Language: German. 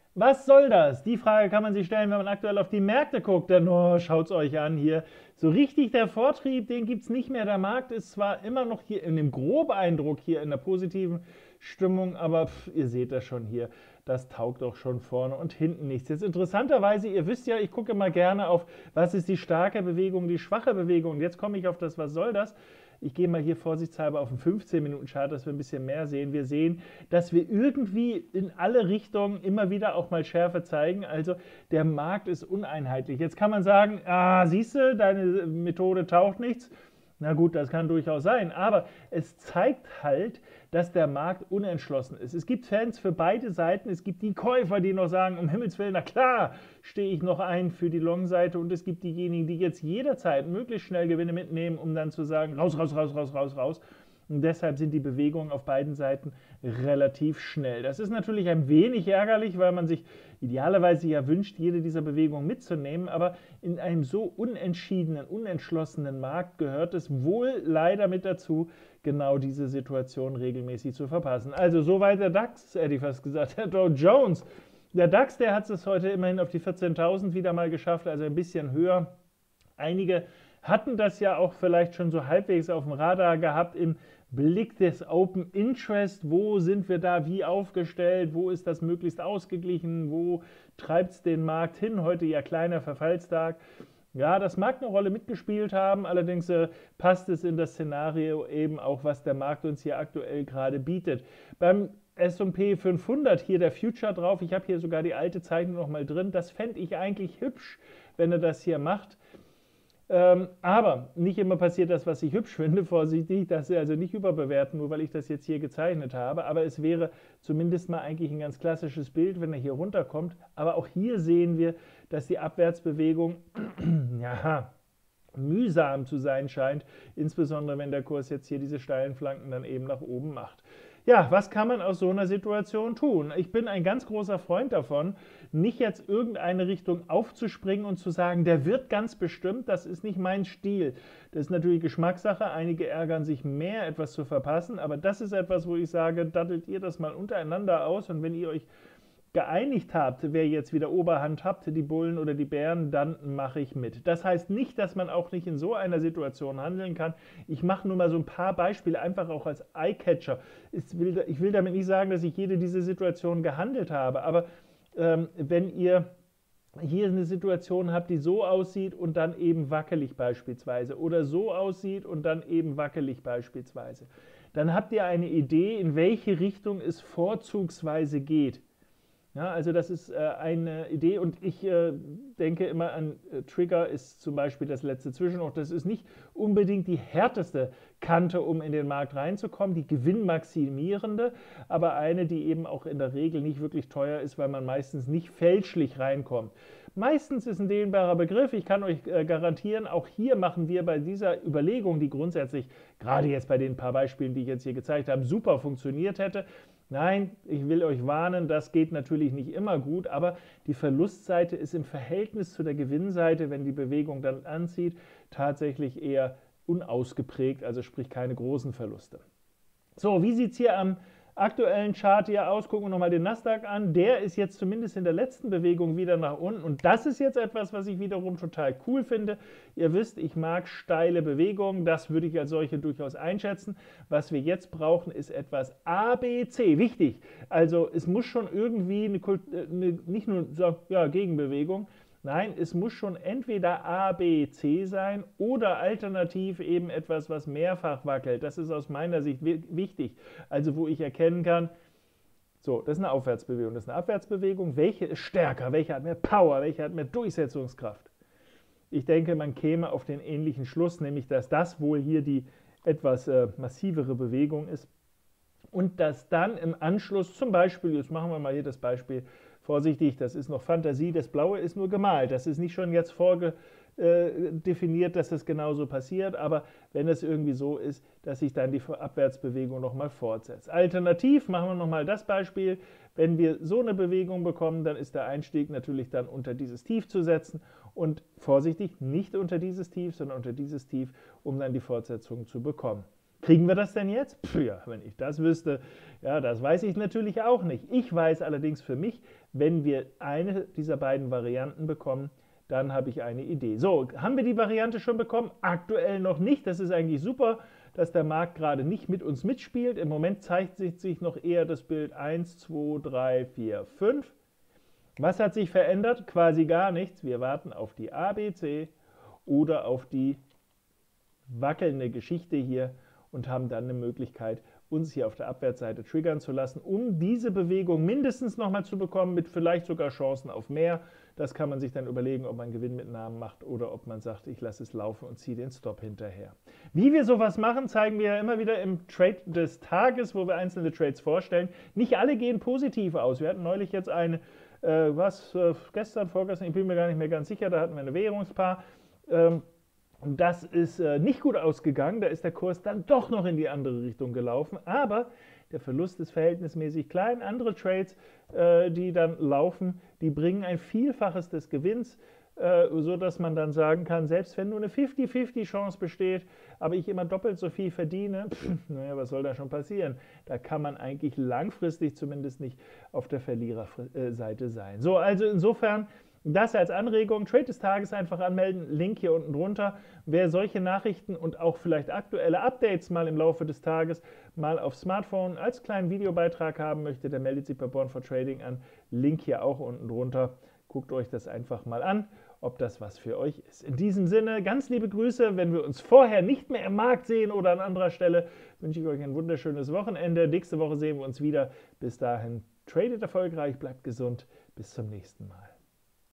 Was soll das? Die Frage kann man sich stellen, wenn man aktuell auf die Märkte guckt. Denn oh, schaut es euch an hier. So richtig der Vortrieb, den gibt es nicht mehr. Der Markt ist zwar immer noch hier in dem Grobeindruck hier in der positiven Stimmung, aber ihr seht das schon hier. Das taugt auch schon vorne und hinten nichts. Jetzt interessanterweise, ihr wisst ja, ich gucke immer gerne auf, was ist die starke Bewegung, die schwache Bewegung. Und jetzt komme ich auf das, was soll das? Ich gehe mal hier vorsichtshalber auf den 15-Minuten-Chart, dass wir ein bisschen mehr sehen. Wir sehen, dass wir irgendwie in alle Richtungen immer wieder auch mal Schärfe zeigen. Also der Markt ist uneinheitlich. Jetzt kann man sagen, siehst du, deine Methode taucht nichts. Na gut, das kann durchaus sein, aber es zeigt halt, dass der Markt unentschlossen ist. Es gibt Fans für beide Seiten. Es gibt die Käufer, die noch sagen, um Himmels Willen, na klar, stehe ich noch ein für die Long-Seite. Und es gibt diejenigen, die jetzt jederzeit möglichst schnell Gewinne mitnehmen, um dann zu sagen, raus, raus, raus, raus, raus, raus. Und deshalb sind die Bewegungen auf beiden Seiten relativ schnell. Das ist natürlich ein wenig ärgerlich, weil man sich idealerweise ja wünscht, jede dieser Bewegungen mitzunehmen. Aber in einem so unentschiedenen, unentschlossenen Markt gehört es wohl leider mit dazu, genau diese Situation regelmäßig zu verpassen. Also soweit der DAX, hätte ich fast gesagt, der Dow Jones. Der DAX, der hat es heute immerhin auf die 14.000 wieder mal geschafft, also ein bisschen höher. Einige hatten das ja auch vielleicht schon so halbwegs auf dem Radar gehabt im Blick des Open Interest. Wo sind wir da wie aufgestellt? Wo ist das möglichst ausgeglichen? Wo treibt es den Markt hin? Heute ja kleiner Verfallstag. Ja, das mag eine Rolle mitgespielt haben, allerdings passt es in das Szenario eben auch, was der Markt uns hier aktuell gerade bietet. Beim S&P 500 hier der Future drauf, ich habe hier sogar die alte Zeichnung nochmal drin, das fände ich eigentlich hübsch, wenn er das hier macht. Aber nicht immer passiert das, was ich hübsch finde, vorsichtig, dass Sie also nicht überbewerten, nur weil ich das jetzt hier gezeichnet habe. Aber es wäre zumindest mal eigentlich ein ganz klassisches Bild, wenn er hier runterkommt. Aber auch hier sehen wir, dass die Abwärtsbewegung ja, mühsam zu sein scheint, insbesondere wenn der Kurs jetzt hier diese steilen Flanken dann eben nach oben macht. Ja, was kann man aus so einer Situation tun? Ich bin ein ganz großer Freund davon, nicht jetzt irgendeine Richtung aufzuspringen und zu sagen, der wird ganz bestimmt, das ist nicht mein Stil. Das ist natürlich Geschmackssache, einige ärgern sich mehr, etwas zu verpassen, aber das ist etwas, wo ich sage, dattelt ihr das mal untereinander aus und wenn ihr euch geeinigt habt, wer jetzt wieder Oberhand habt, die Bullen oder die Bären, dann mache ich mit. Das heißt nicht, dass man auch nicht in so einer Situation handeln kann. Ich mache nur mal so ein paar Beispiele, einfach auch als Eyecatcher. Ich will damit nicht sagen, dass ich jede dieser Situationen gehandelt habe, aber wenn ihr hier eine Situation habt, die so aussieht und dann eben wackelig beispielsweise oder so aussieht und dann eben wackelig beispielsweise, dann habt ihr eine Idee, in welche Richtung es vorzugsweise geht. Ja, also das ist eine Idee und ich denke immer an Trigger ist zum Beispiel das letzte Zwischenhoch. Das ist nicht unbedingt die härteste Kante, um in den Markt reinzukommen, die gewinnmaximierende, aber eine, die eben auch in der Regel nicht wirklich teuer ist, weil man meistens nicht fälschlich reinkommt. Meistens ist ein dehnbarer Begriff. Ich kann euch garantieren, auch hier machen wir bei dieser Überlegung, die grundsätzlich gerade jetzt bei den paar Beispielen, die ich jetzt hier gezeigt habe, super funktioniert hätte. Nein, ich will euch warnen, das geht natürlich nicht immer gut, aber die Verlustseite ist im Verhältnis zu der Gewinnseite, wenn die Bewegung dann anzieht, tatsächlich eher unausgeprägt, also sprich keine großen Verluste. So, wie sieht es hier am aktuellen Chart hier aus? Gucken wir nochmal den Nasdaq an. Der ist jetzt zumindest in der letzten Bewegung wieder nach unten. Und das ist jetzt etwas, was ich wiederum total cool finde. Ihr wisst, ich mag steile Bewegungen. Das würde ich als solche durchaus einschätzen. Was wir jetzt brauchen, ist etwas ABC. Wichtig. Also es muss schon irgendwie nicht nur ja, Gegenbewegung. Nein, es muss schon entweder A, B, C sein oder alternativ eben etwas, was mehrfach wackelt. Das ist aus meiner Sicht wichtig. Also wo ich erkennen kann, so, das ist eine Aufwärtsbewegung, das ist eine Abwärtsbewegung. Welche ist stärker? Welche hat mehr Power? Welche hat mehr Durchsetzungskraft? Ich denke, man käme auf den ähnlichen Schluss, nämlich dass das wohl hier die etwas massivere Bewegung ist und dass dann im Anschluss zum Beispiel, jetzt machen wir mal hier das Beispiel, vorsichtig, das ist noch Fantasie, das Blaue ist nur gemalt, das ist nicht schon jetzt vorgedefiniert, dass das genauso passiert, aber wenn es irgendwie so ist, dass sich dann die Abwärtsbewegung nochmal fortsetzt. Alternativ machen wir nochmal das Beispiel, wenn wir so eine Bewegung bekommen, dann ist der Einstieg natürlich dann unter dieses Tief zu setzen und vorsichtig, nicht unter dieses Tief, sondern unter dieses Tief, um dann die Fortsetzung zu bekommen. Kriegen wir das denn jetzt? Pff, ja, wenn ich das wüsste, ja, das weiß ich natürlich auch nicht. Ich weiß allerdings für mich, wenn wir eine dieser beiden Varianten bekommen, dann habe ich eine Idee. So, haben wir die Variante schon bekommen? Aktuell noch nicht. Das ist eigentlich super, dass der Markt gerade nicht mit uns mitspielt. Im Moment zeigt sich noch eher das Bild 1, 2, 3, 4, 5. Was hat sich verändert? Quasi gar nichts. Wir warten auf die ABC oder auf die wackelnde Geschichte hier und haben dann eine Möglichkeit, uns hier auf der Abwärtsseite triggern zu lassen, um diese Bewegung mindestens nochmal zu bekommen, mit vielleicht sogar Chancen auf mehr. Das kann man sich dann überlegen, ob man Gewinnmitnahmen macht oder ob man sagt, ich lasse es laufen und ziehe den Stop hinterher. Wie wir sowas machen, zeigen wir ja immer wieder im Trade des Tages, wo wir einzelne Trades vorstellen. Nicht alle gehen positiv aus. Wir hatten neulich jetzt eine, gestern, vorgestern, ich bin mir gar nicht mehr ganz sicher, da hatten wir eine Währungspaar. Das ist nicht gut ausgegangen, da ist der Kurs dann doch noch in die andere Richtung gelaufen, aber der Verlust ist verhältnismäßig klein. Andere Trades, die dann laufen, die bringen ein Vielfaches des Gewinns, sodass man dann sagen kann, selbst wenn nur eine 50-50 Chance besteht, aber ich immer doppelt so viel verdiene, naja, was soll da schon passieren? Da kann man eigentlich langfristig zumindest nicht auf der Verliererseite sein. So, also insofern, das als Anregung, Trade des Tages einfach anmelden, Link hier unten drunter. Wer solche Nachrichten und auch vielleicht aktuelle Updates mal im Laufe des Tages mal auf Smartphone als kleinen Videobeitrag haben möchte, der meldet sich bei Born4Trading an. Link hier auch unten drunter. Guckt euch das einfach mal an, ob das was für euch ist. In diesem Sinne, ganz liebe Grüße. Wenn wir uns vorher nicht mehr im Markt sehen oder an anderer Stelle, wünsche ich euch ein wunderschönes Wochenende. Nächste Woche sehen wir uns wieder. Bis dahin, tradet erfolgreich, bleibt gesund. Bis zum nächsten Mal.